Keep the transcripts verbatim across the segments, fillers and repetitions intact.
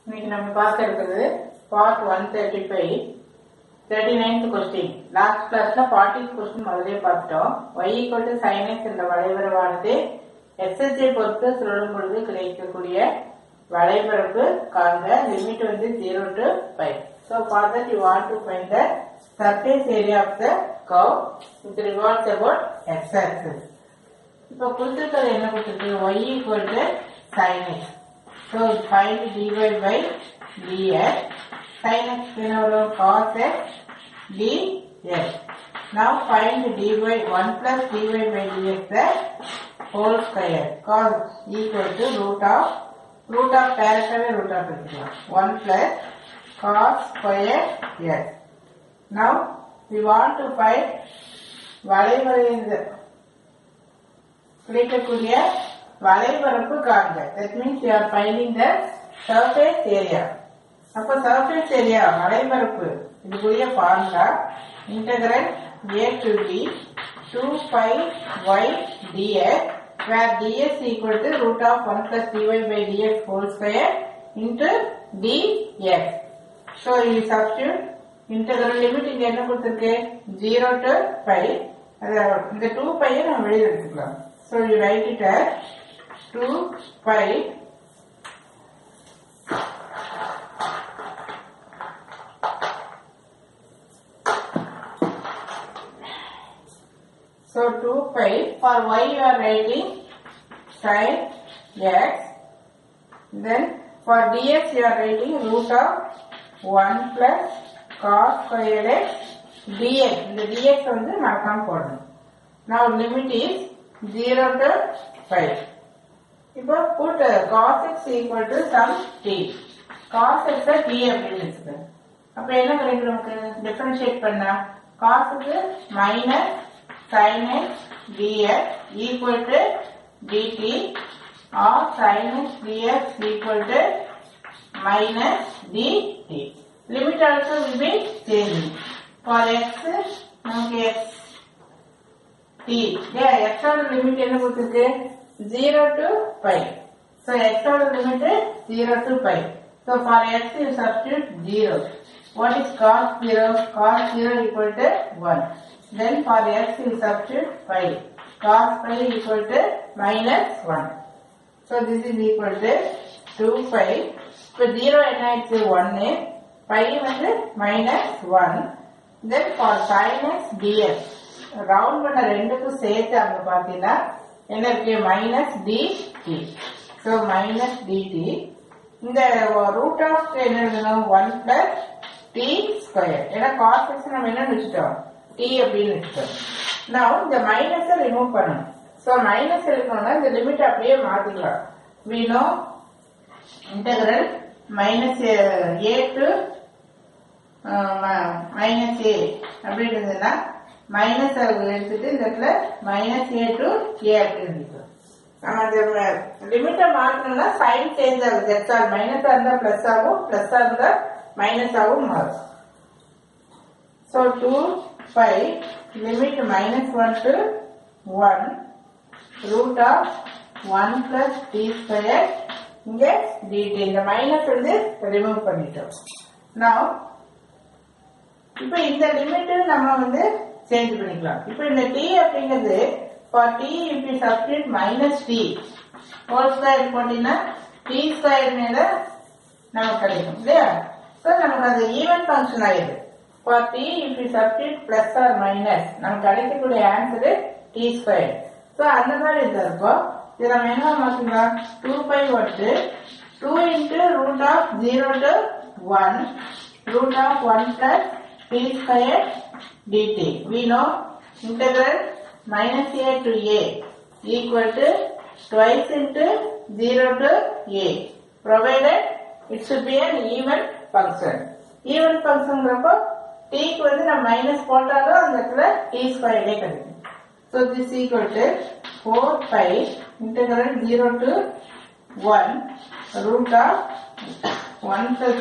இன்னைக்கு நம்ம பார்க்க இருக்கிறது part one thirty five thirty ninth question. Last கிளாஸ்ல ஃபார்ட்டி கொஸ்டின் முதலே பார்த்துட்டோம். y equal to sin x என்ற வளைவரவானது எக்ஸை பொறுத்து சுழலும் பொழுது கிடைக்கக்கூடிய வளைபரப்பு காண்க. லிமிட் வந்து zero to five. So for that you want to find the surface area of the curve with revolves about x axis. இப்போ கொடுத்துருக்கிறது என்ன கொடுத்துருக்கு? y equal to sin x. So find dy by dx. Sin x whenever cos x dx. Now find dy one plus dy by dx the whole square. Cos equal to root of root of direct root of one plus cos square x. Now we want to find வளைவரையின் கிடைக்கக்கூடிய வளைபரப்பு காண்க. That means you are finding the surface area. அப்ப surface area வளைபரப்பு இதுக்குரிய formula integral a to b two pi y dx where dx equal to root of one plus dy by dx whole square into dx. So you substitute integral limit இங்க என்ன கொடுத்திருக்கு? zero to pi. இந்த two pi நம்ம வெளிய எடுத்துக்கலாம். So you write it as two pi so two pi for y you are writing sin x, then for dx you are writing root of one plus cos square x dx. இந்த dx வந்து மறக்காம போடணும். Now limit is zero to five. இப்போ put cos x equal to some t. cos x t அப்படின்னு இருக்கு. அப்ப என்ன கிடைக்கும்? நமக்கு டிஃபரன்ஷியேட் பண்ணா cos க்கு minus sin x dx equal to dt or sin x dx equal to minus dt. Limit also will be changing. For x நமக்கு x t. Yeah, x ஓட லிமிட் என்ன கொடுத்திருக்கு? zero to pi. So x ஓட limit zero to pi. So for x you substitute zero. What is cos zero? Cos zero equal to one. Then for x you substitute pi. Cos pi equal to minus one. So this is equal to two pi. So zero என்ன ஆயிடுச்சு? one. Pi வந்து minus one. Then for sin x dx. Round பண்ண ரெண்டுக்கும் சேர்த்து அங்க பாத்தீங்கன்னா என்ன இருக்கு? Minus dt. So minus dt. இந்த ரூட் ஆஃப் என்ன எழுதணும்? One plus t square. ஏன்னா காஸ் எக்ஸ் நம்ம என்ன வச்சுட்டோம்? டி அப்படின்னு வச்சுட்டோம். நான் இந்த மைனஸை ரிமூவ் பண்ணணும். சோ மைனஸ் இருக்கணும்னா இந்த லிமிட் அப்படியே மாத்திக்கலாம். we know integral minus a to minus a அப்படின்றதுன்னா மைனஸ் எடுத்துட்டு இந்த இடத்துல மைனஸ் ஏ டு ஏ அப்படின்னு நம்ம அந்த லிமிட்டை மாற்றணும்னா சைன் சேஞ்ச் ஆகுது. எக்ஸ் ஆர் மைனஸா இருந்தா பிளஸ் ஆகும், பிளஸ்ஸா இருந்தா மைனஸ் ஆகும் மாறும். So two five limit minus one to one root of one plus t square இங்க டிடி. இந்த மைனஸ் வந்து ரிமூவ் பண்ணிட்டோம். நான் இப்ப இந்த லிமிட் நம்ம வந்து சேஞ்ச் பண்ணிக்கலாம். இப்போ இந்த t அப்படிங்கிறது for t if you substitute minus t whole square போட்டீங்கன்னா t square மேல நமக்கு கிடைக்கும் இல்லையா? சோ நமக்கு அது ஈவன் ஃபங்க்ஷன் ஆயிடுது. for t if you substitute plus or minus நமக்கு கிடைக்கக்கூடிய ஆன்சர் t square. சோ அந்த மாதிரி இது இருக்கும். இது நம்ம என்ன மாத்திக்கலாம்? two pi வந்து two into root of zero to one root of one plus t square dt. We know integral minus a to a equal to twice into zero to a provided it should be an even function. Even function அப்போ t க்கு வந்து நம்ம minus போட்டாலும் அந்த இடத்துல t square கிடைக்கும். So this equal to four pi integral zero to one root of one plus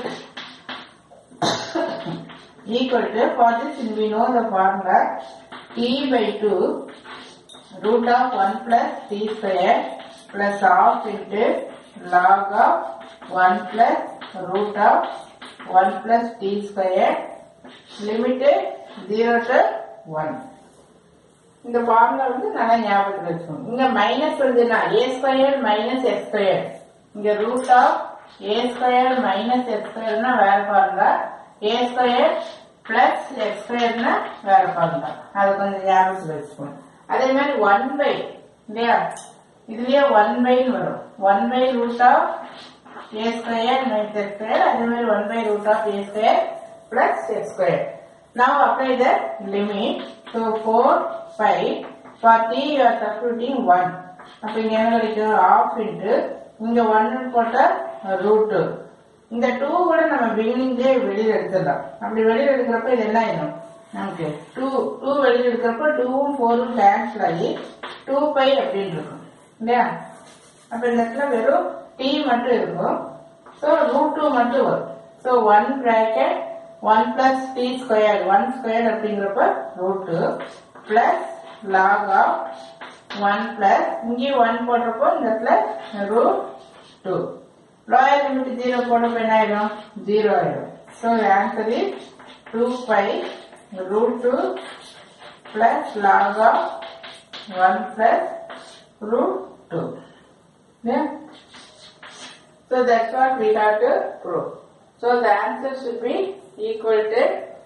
equal to, for this we know the formula t by two root of one plus t square plus half into log of one plus root of one plus t square limit zero to one. இந்த formula வந்து நல்லா ஞாபகத்தில் வச்சுக்கணும். இங்க minus வந்துன்னா a square minus x square, இங்க root of a square minus x ஸ்கொயர்னா வேற formula, a square plus x ஸ்கொயர்னா வேற ஃபார்முலா. அதை கொஞ்சம் ஞாபகத்தில் வச்சுக்கணும். அதே மாதிரி ஒன் பை இல்லையா, இதுலயே ஒன் பைன்னு வரும். One by root of a square minus x square, அதே மாதிரி one by root of a square plus x square. Now apply the limit. So four pi for t you are substituting one. அப்ப இங்க என்ன கிடைக்கும்? half into இங்க one போட்ட root. இந்த two கூட நம்ம beginningலயே வெளியில எடுத்துடலாம். அப்படி வெளியில எடுக்கிறப்ப இது என்ன ஆயிடும்? நமக்கு two two வெளியில எடுக்கிறப்ப two உம் four உம் கேன்சல் ஆகி two pi அப்படின்னு இருக்கும் இல்லையா? அப்ப இந்த இடத்துல வெறும் t மட்டும் இருக்கும். So root two மட்டும் வரும். So one bracket one plus t square, one square அப்படிங்கிறப்ப root two plus log of one plus இங்கே one போடுறப்போ இந்த இடத்துல root two. lower limit zero போடுறப்ப என்ன ஆயிடும்? zero ஆயிடும். So the answer is two pi root two plus log of one plus root two. Yeah? So that's what we have to prove. So the answer should be equal to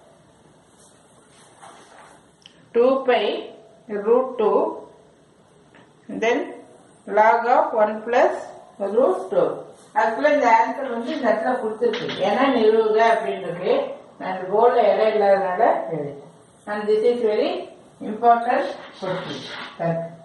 two pi root two then log of one plus root two. அதுக்குள்ள இந்த answer வந்து இந்த இடத்துல கொடுத்துருக்கு. ஏன்னா நிறுவுக அப்படின்னு இருக்கு. நான் போர்டில் இடம் இல்லாதனால எழுதிட்டேன். And this is very important question. Thank you.